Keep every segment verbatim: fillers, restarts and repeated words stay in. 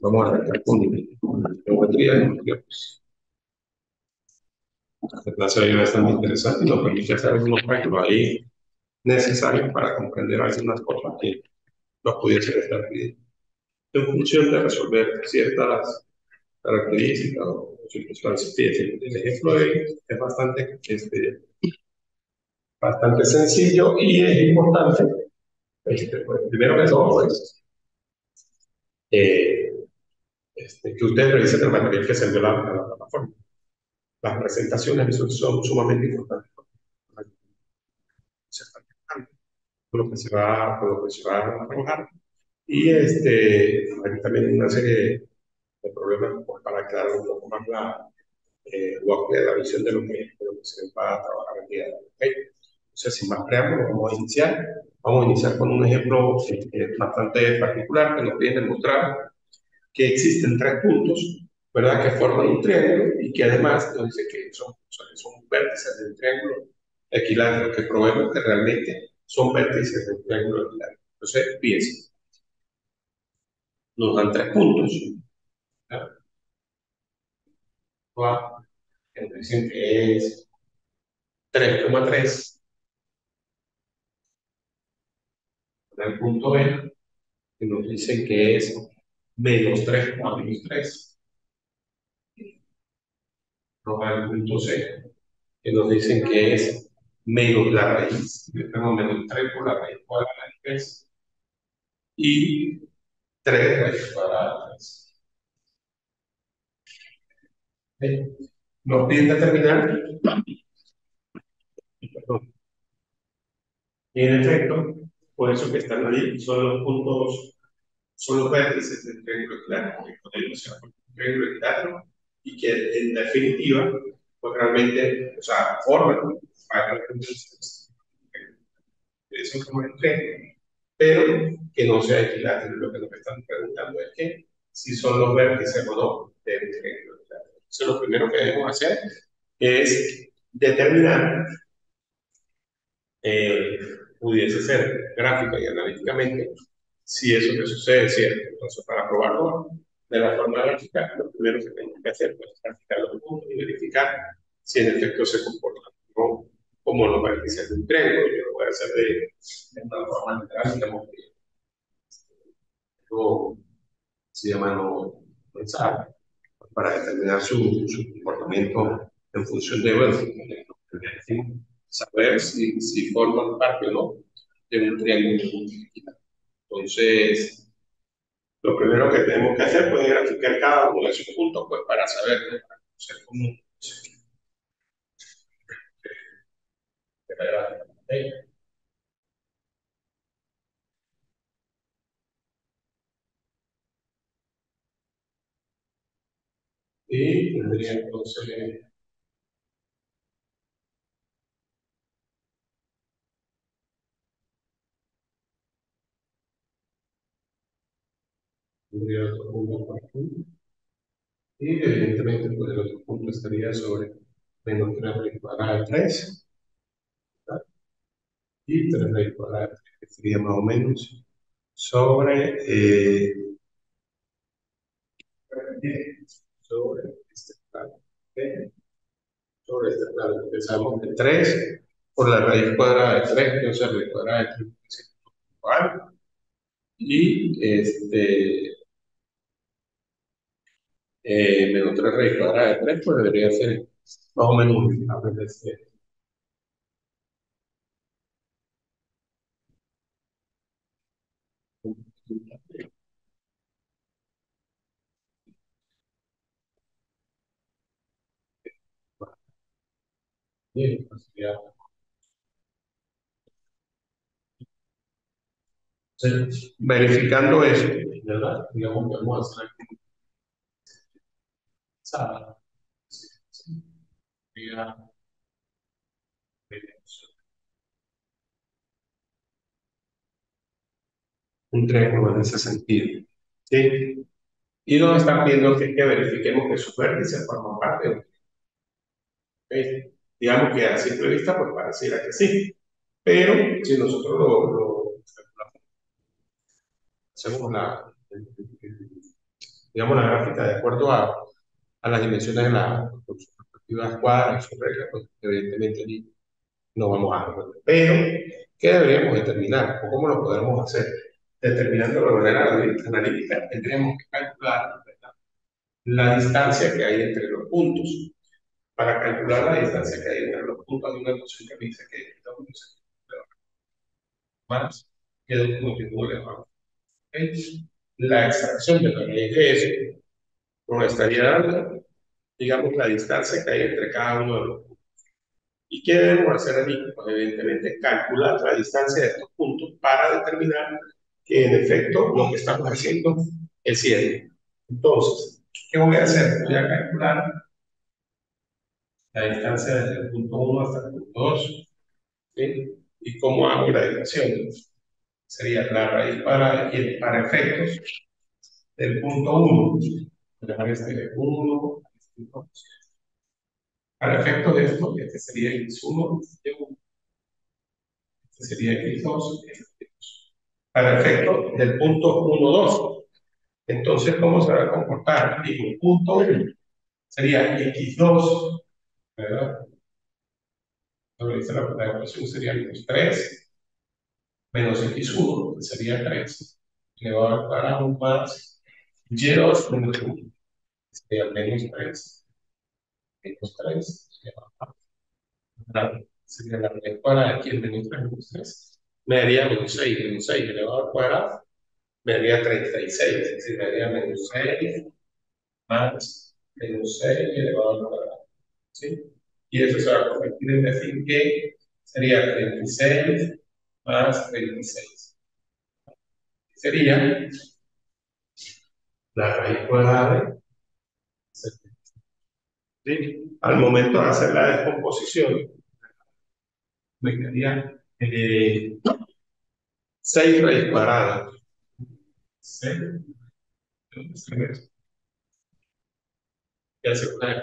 Vamos a arrancar con geometría. Geometría, pues, la clase de hoy va a estar muy interesante y nos permite hacer algunos cálculos ahí necesarios para comprender algunas cosas que nos pudiesen estar pidiendo. En función de resolver ciertas características o circunstancias. Fíjense, el ejemplo de hoy es bastante, este, bastante sencillo y es importante, este, pues, primero que todo, pues, eh, este, que ustedes revisen el material que se envió a la, a la plataforma. Las presentaciones son, son sumamente importantes. Con lo que se va, con lo que se va a trabajar. Y este, hay también una serie de problemas pues, para aclarar un poco más la, eh, o ampliar la visión de lo, que, de lo que se va a trabajar el día de hoy. ¿Okay? Entonces, sin más preámbulos, vamos a iniciar. Vamos a iniciar con un ejemplo eh, bastante particular que nos viene a demostrar que existen tres puntos, ¿verdad?, que forman un triángulo y que además nos dice que son, son, son vértices del triángulo equilátero, que probemos que realmente son vértices del triángulo equilátero. Entonces, fíjense, nos dan tres puntos, ¿verdad? Que nos dicen que es tres coma tres, el punto B, que nos dicen que es menos tres coma tres, nos da el punto C, que nos dicen que es menos la raíz, yo tengo menos tres por la raíz cuadrada de tres, y tres raíz cuadrada de tres. ¿Okay? Nos piden determinar, perdón, y en efecto, por eso que están ahí, son los puntos, son los vértices del triángulo equilátero, que podemos ser un triángulo equilátero, y que en definitiva, pues realmente, o sea, forman para eso como el triángulo, pero que no sea equilátero. Lo que nos están preguntando es que si son los vértices o no del triángulo equilátero. Entonces, lo primero que debemos hacer es determinar, eh, pudiese ser gráfica y analíticamente, si eso que sucede es cierto. Entonces, para probarlo de la forma gráfica, lo primero que tenemos que hacer es graficar los puntos y verificar si en efecto se comportan, ¿no?, como los vértices de un triángulo. Yo lo voy a hacer de, de una forma literal, digamos que esto se llama no pensar, para determinar su, su comportamiento en función de, bueno, saber si, si forman parte o no de un triángulo. Entonces, lo primero que tenemos que hacer pues, es graficar cada uno de esos puntos pues, para saber, ¿no?, para conocer cómo se la gráfica. ¿Okay? Y tendría entonces, tendría otro punto por aquí. Y evidentemente pues, el otro punto estaría sobre menos tres raíz cuadrada de tres, ¿verdad? Y tres raíz cuadrada de tres, que sería más o menos sobre, eh, sobre este plano. ¿Okay? Sobre este plano. Porque sabemos que tres por la raíz cuadrada de tres, entonces la raíz cuadrada de tres es igual. Y este, eh, menos tres raíz cuadrada de tres, pues debería ser más o menos un de este. Bien, pues, ya. Entonces, verificando eso, ¿verdad? Digamos que vamos a hacer aquí esa- sería, eh, un triángulo en ese sentido. ¿Sí? Y nos están pidiendo que, que verifiquemos que su vértice forma parte de un triángulo. ¿Ok? Digamos que a simple vista, pues pareciera que sí. Pero si nosotros lo, lo hacemos la, digamos, la gráfica de acuerdo a, a las dimensiones de la, con sus respectivas cuadras y sus reglas, pues evidentemente allí no vamos a resolver. Pero, ¿qué deberíamos determinar? ¿O cómo lo podemos hacer? Determinando de manera analítica, tendríamos que calcular, ¿verdad?, la distancia que hay entre los puntos. Para calcular la distancia que hay entre los puntos, hay una noción que me dice que esta es más que dos multitud elevado. ¿Okay? La extracción de la raíz de eso nos estaría dando, digamos, la distancia que hay entre cada uno de los puntos. ¿Y qué debemos hacer allí? Pues evidentemente calcular la distancia de estos puntos para determinar que en efecto lo que estamos haciendo es cierto. Entonces, ¿qué voy a hacer? Voy a calcular la distancia desde el punto uno hasta el punto dos. ¿Sí? ¿Y cómo hago la división? Sería la raíz para, y para efectos del punto uno. Dejar este uno, este dos. Para efectos de esto, este sería x uno, este sería x dos, este dos. Para efectos del punto uno, dos. Entonces, ¿cómo se va a comportar? Digo, punto uno sería x dos, ¿verdad? Entonces, la, la ecuación sería menos tres menos x uno, que sería tres, elevado al cuadrado más y dos menos uno, sería menos tres, menos tres, elevado al cuadrado, sería la raíz cuadrada de aquí, el menos tres menos tres, me daría menos seis, menos seis elevado al cuadrado, me daría treinta y seis, es decir, me daría menos seis más menos seis elevado al cuadrado, ¿sí? Y eso se va a convertir en decir que sería treinta y seis más treinta y seis. Sería la raíz cuadrada de setenta. ¿Sí? Al momento de hacer la descomposición, me quedaría eh, seis raíz cuadrada. seis, y hacer una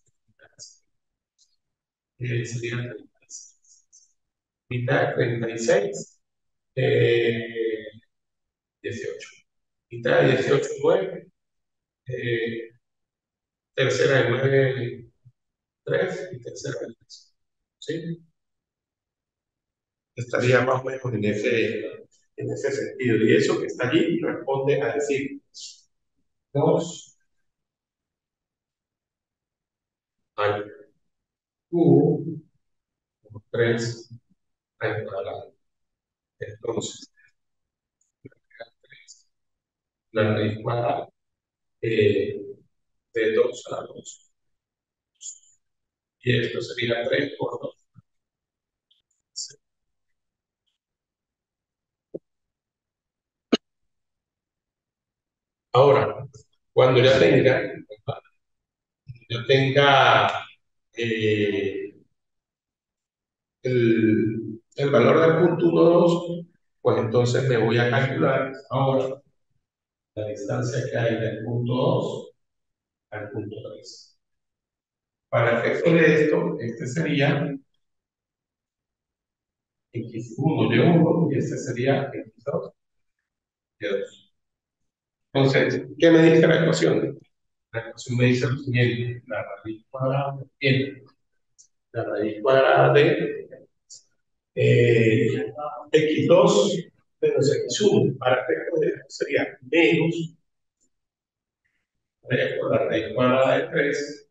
eh, sería treinta y seis. Mitad de treinta y seis, eh, dieciocho. Mitad de dieciocho, nueve. Eh, tercera de nueve, tres. Y tercera de tres. ¿Sí? Estaría más o menos en ese, en ese sentido. Y eso que está allí responde a decir dos al cubo por tres al cuadrado. Entonces, la raíz cuadrada eh, de dos a dos. Y esto sería tres por dos. Ahora, cuando ya tenga, yo tenga eh, el, el valor del punto uno, dos, pues entonces me voy a calcular ahora la distancia que hay del punto dos al punto tres. Para efecto de esto, este sería x uno de uno y este sería x dos de dos. Entonces, ¿qué me dice la ecuación? La ecuación me dice lo siguiente: la raíz cuadrada de, la raíz cuadrada de eh, x dos menos x uno. Para efecto de esto sería menos la raíz cuadrada de tres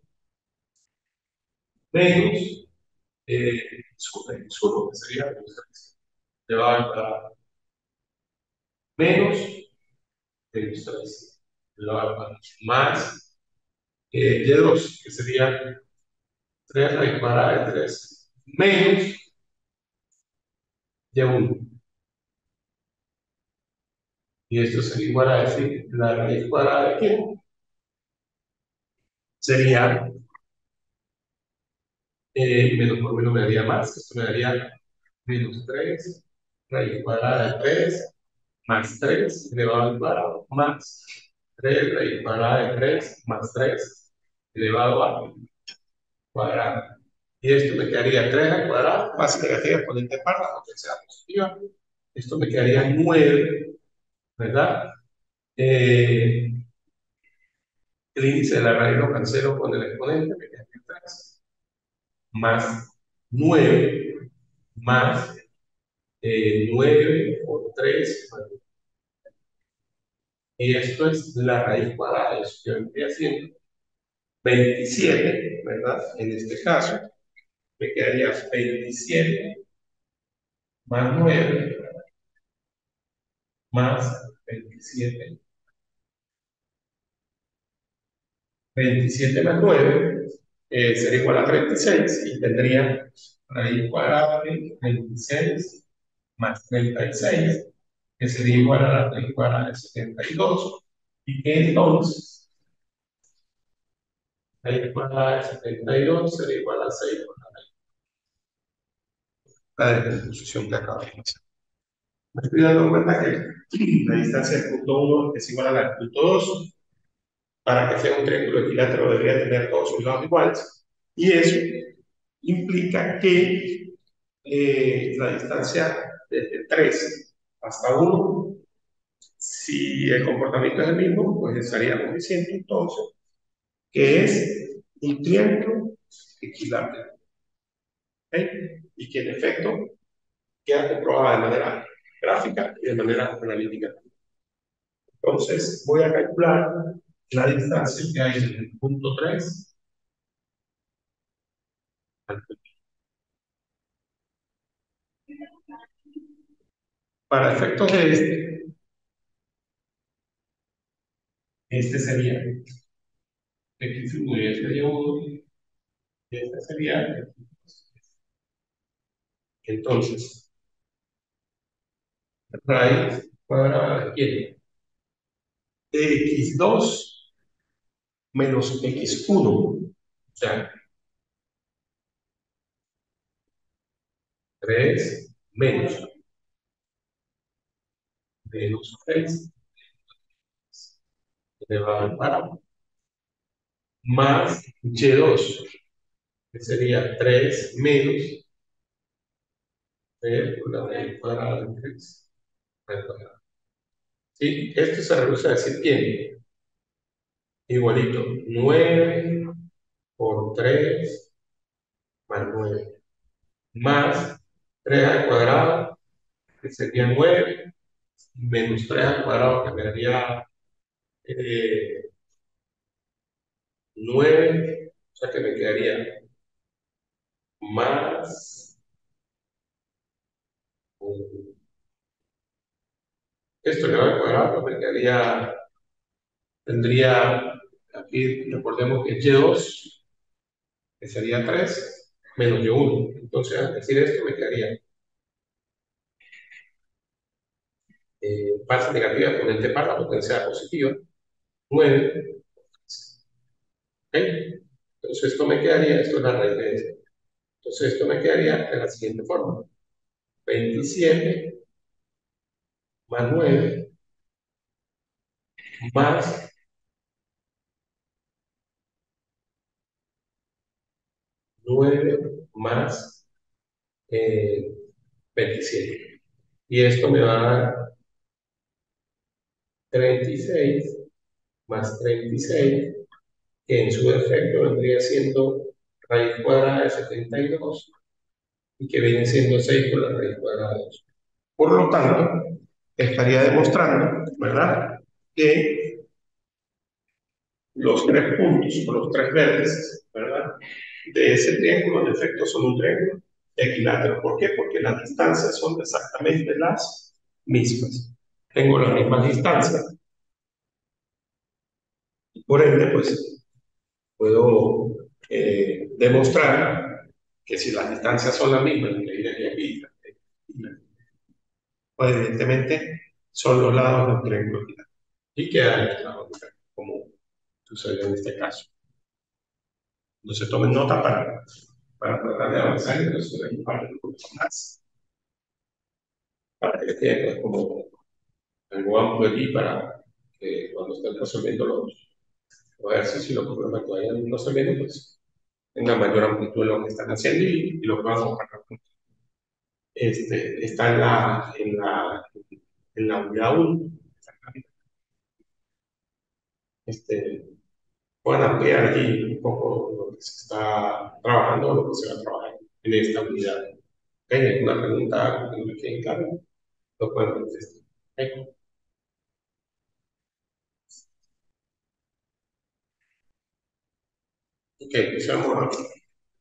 menos eh, x uno, que sería menos tres. Elevado al cuadrado. Menos x tres. Elevado al cuadrado. Más eh, y dos, que sería tres raíz cuadrada de tres menos y uno. Y esto sería igual a decir la raíz cuadrada de qué sería eh, menos por menos me daría más. Esto me daría menos tres raíz cuadrada de tres más tres elevado al cuadrado más tres raíz cuadrada de tres más tres elevado al cuadrado. Y esto me quedaría tres al cuadrado más si negativa exponente parda, aunque sea positiva. Esto me quedaría nueve, ¿verdad? Eh, El índice de la raíz lo cancelo con el exponente, me queda tres, más nueve, más eh, nueve por tres, y esto es la raíz cuadrada, eso yo vendría haciendo veintisiete, ¿verdad? En este caso, me quedaría veintisiete más nueve, más veintisiete. veintisiete más nueve eh, sería igual a treinta y seis y tendría raíz cuadrada de veintiséis más treinta y seis, que sería igual a la raíz cuadrada de setenta y dos, y que entonces raíz cuadrada de setenta y dos sería igual a seis por la descomposición que acabo de hacer. Me estoy dando cuenta que la distancia del punto uno es igual a la del punto dos. Para que sea un triángulo equilátero debería tener todos sus lados iguales. Y eso implica que eh, la distancia desde tres hasta uno, si el comportamiento es el mismo, pues estaríamos diciendo entonces que es un triángulo equilátero. ¿Okay? Y que en efecto queda comprobada de manera gráfica y de manera analítica. Entonces voy a calcular la distancia que hay desde el punto tres al punto. Para efectos de este, este sería x uno y este sería uno, y este sería x dos. Entonces, raíz cuadrada de quién? De x dos menos x uno. O sea, tres menos, menos tres elevado al cuadrado, más y dos, que sería tres menos tres por la raíz cuadrada de tres al cuadrado. ¿Sí? Esto se reduce a decir quién. Igualito, nueve por tres más nueve, más tres al cuadrado, que sería nueve, menos tres al cuadrado, que me daría eh, nueve, o sea que me quedaría más, um, esto elevado al cuadrado, pues me quedaría, tendría, aquí recordemos que y dos, que sería tres, menos y uno. Entonces, al decir esto, me quedaría eh, parte negativa, exponente par, la potencial positiva, nueve. ¿Ok? Entonces, esto me quedaría, esto es la raíz de esto. Entonces, esto me quedaría de la siguiente forma: veintisiete más nueve más nueve más eh, veintisiete. Y esto me va a dar treinta y seis más treinta y seis, que en su defecto vendría siendo raíz cuadrada de setenta y dos y que viene siendo seis por la raíz cuadrada de dos. Por lo tanto, estaría demostrando, ¿verdad?, que los tres puntos o los tres vértices, ¿verdad?, de ese triángulo, en efecto, son un triángulo equilátero. ¿Por qué? Porque las distancias son exactamente las mismas. Tengo las mismas distancias. Y por ende, pues, puedo eh, demostrar que si las distancias son las mismas, que ir aquí, aquí, pues evidentemente son los lados de un triángulo equilátero. Y queda equilibrado, como sucede en este caso. Entonces tomen nota para, para tratar de avanzar, entonces hay un par de puntos más, para que quede pues, como algo amplio allí para que cuando estén resolviendo los, los ejercicios y los problemas que vayan resolviendo, pues tengan mayor amplitud en lo que están haciendo y, y lo que van a buscar. Este, está en la, en la, en la unidad uno. Este, puedan ampliar aquí un poco lo que se está trabajando, lo que se va a trabajar en esta unidad. ¿Ok? ¿Alguna pregunta, algo que no me quede claro? Lo pueden contestar. ¿Ok? Ok, pues vamos a-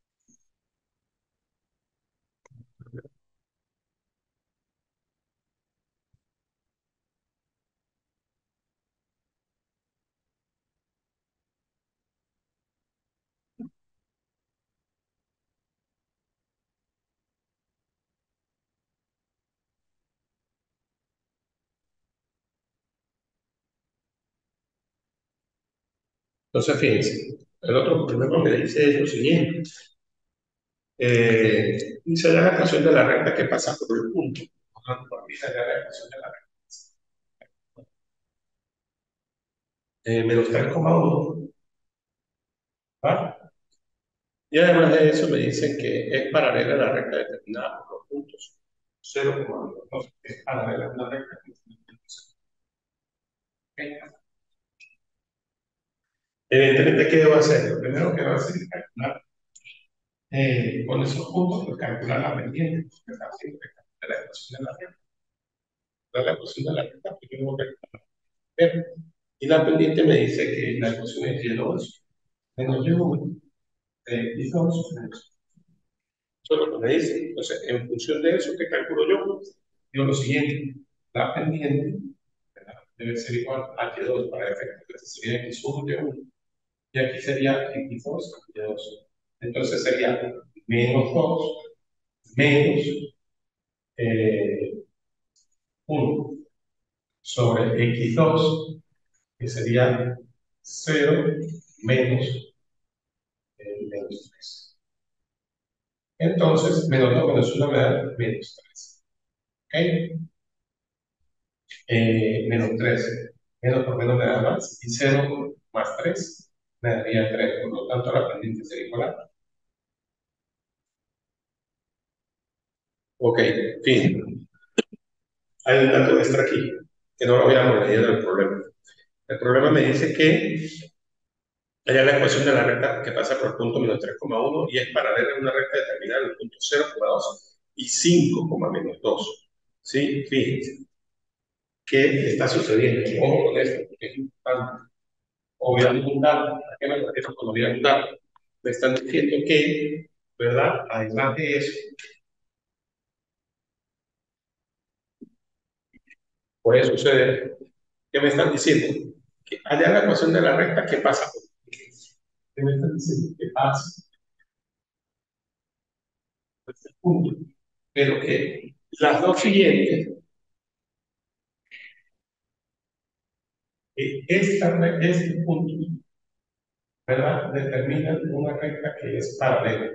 Entonces, fíjense, el otro problema me dice es lo siguiente. Eh, dice la ecuación de la recta que pasa por el punto. Ajá, dice la ecuación de la recta. Eh, menos tres coma uno, ¿vale? Y además de eso me dicen que es paralela a la recta determinada por los puntos cero coma dos. Es paralela a una recta que tiene puntos. ¿Ok? Evidentemente, ¿qué debo hacer? Lo primero que debo hacer es calcular eh, con esos puntos, pues calcular la pendiente, porque está siempre de la ecuación de la recta. De la ecuación de la recta, pues yo debo calcular. R. Y la pendiente me dice que la ecuación es y dos menos y uno de y dos menos. Eso es lo que me dice. Entonces, en función de eso, ¿qué calculo yo? Digo lo siguiente, la pendiente, ¿verdad?, debe ser igual a y dos para efectos. Entonces sería x uno y uno. Y aquí sería x dos y dos. Entonces sería menos dos menos eh, uno sobre x dos, que sería cero menos, eh, menos tres. Entonces, menos dos menos uno me da menos tres. ¿Ok? Eh, menos tres. Menos por menos me da más. Y cero más tres me daría tres. Por lo tanto, la pendiente sería igual a. Ok, fin. Hay un dato extra aquí, que no lo habíamos leído en el problema. El problema me dice que allá la ecuación de la recta que pasa por el punto menos tres coma uno y es paralela a una recta determinada en el punto cero coma dos y cinco, menos dos. ¿Sí? Fíjense. ¿Qué está sucediendo? Ojo con esto, porque es importante. Obviamente un dato. ¿A qué me refiero con obviar un dato? Me están diciendo que, ¿verdad? Además de eso, puede suceder. ¿Qué me están diciendo? Que allá la ecuación de la recta, ¿qué pasa? ¿Qué me están diciendo? ¿Qué pasa? Este punto. Pero que las dos siguientes, eh, esta, este punto, ¿verdad? Determinan una recta que es paralela.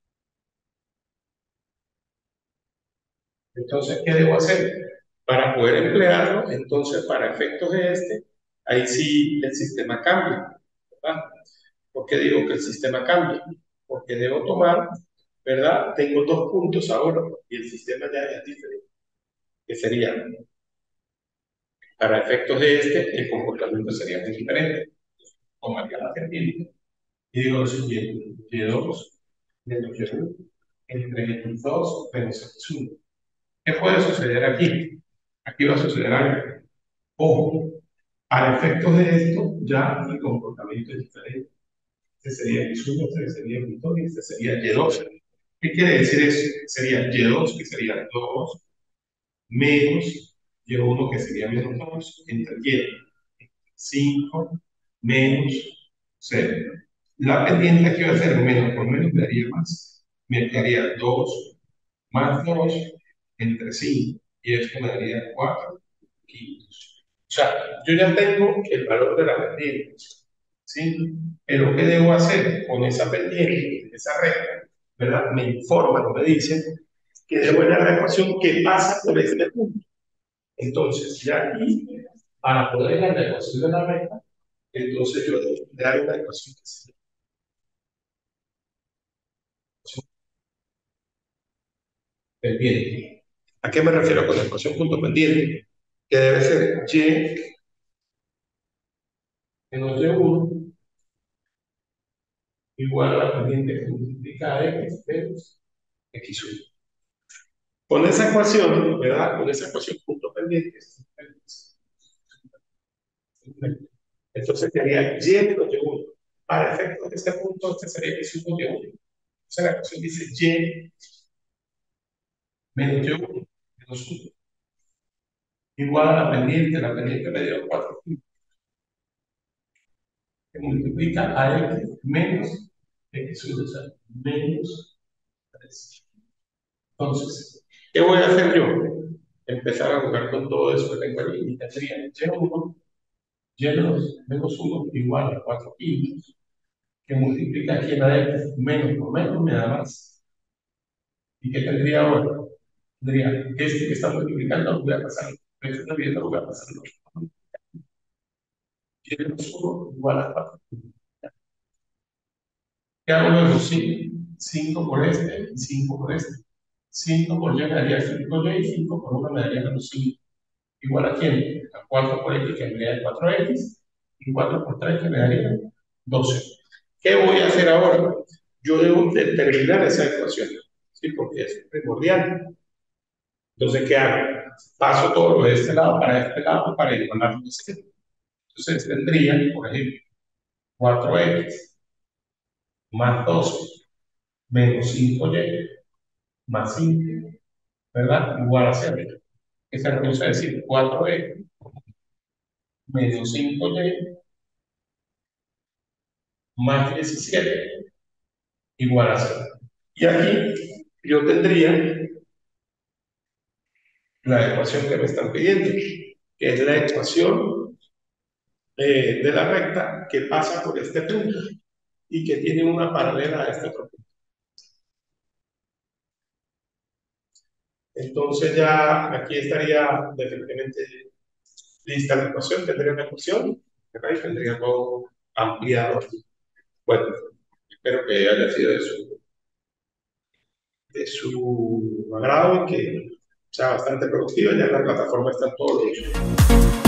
Entonces, ¿qué debo hacer? Para poder emplearlo, entonces, para efectos de este, ahí sí el sistema cambia, ¿verdad? ¿Por qué digo que el sistema cambia? Porque debo tomar, ¿verdad? Tengo dos puntos ahora y el sistema ya es diferente, que sería, para efectos de este, el comportamiento sería muy diferente. Tomaría la pendiente y digo lo siguiente, y dos menos y uno entre x dos menos x uno. ¿Qué puede suceder aquí? Aquí va a suceder algo. Ojo, a efectos de esto, ya el comportamiento es diferente. Este sería x uno, este sería x dos y este sería y dos. ¿Qué quiere decir eso? Sería y dos, que sería dos, menos y uno, que sería menos dos, entre y, cinco, menos cero. La pendiente aquí va a ser menos por menos, me daría más. Me quedaría dos más dos entre cinco. Y esto me daría cuatro quintos. O sea, yo ya tengo el valor de la pendiente. ¿Sí? Pero ¿qué debo hacer con esa pendiente, esa recta? ¿Verdad? Me informan o me dicen que debo hallar la ecuación que pasa por este punto. Entonces, ya aquí, para poder hallar la ecuación de la recta, entonces yo debo dar una ecuación que se llama pendiente. ¿A qué me refiero con la ecuación punto pendiente? Que debe ser y menos y uno igual a la pendiente que multiplica a x menos x uno. Con esa ecuación, ¿verdad? Con esa ecuación punto pendiente, entonces sería y menos y uno. Para efectos de este punto, este sería x uno y uno. Entonces la ecuación dice y menos y uno menos uno. Igual a la pendiente, la pendiente me dio cuatro, que multiplica a x menos x uno, o sea, menos tres. Entonces, ¿qué voy a hacer yo? Empezar a jugar con todo eso que tengo allí. Y tendría y uno, y dos, menos uno igual a cuatro quintos, que multiplica aquí en la x menos por menos me da más. ¿Y qué tendría ahora? Tendría este que está multiplicando, lo voy a pasar. Este también lo voy a pasar. Y menos uno igual a cuatro. ¿Qué hago luego? cinco por este y cinco por este. cinco por y me daría cinco y, y cinco por uno me daría menos cinco. Igual a quién? A cuatro por x que me daría cuatro x y cuatro por tres que me daría doce. ¿Qué voy a hacer ahora? Yo debo determinar esa ecuación, ¿sí? Porque es primordial. Entonces, ¿qué hago? Paso todo lo de este lado para este lado para igualar los este. Entonces, tendría, por ejemplo, cuatro x más doce menos cinco y más cinco, ¿verdad? Igual a cero. Esa es la cosa de decir cuatro x menos cinco y más diecisiete igual a cero. Y aquí yo tendría la ecuación que me están pidiendo, que es la ecuación eh, de la recta que pasa por este punto y que tiene una paralela a este otro punto. Entonces ya aquí estaría definitivamente lista la ecuación, tendría una ecuación, ¿verdad? Tendría todo ampliado. Bueno, espero que haya sido de su, de su agrado y que sea bastante productiva. Ya en la plataforma están todos los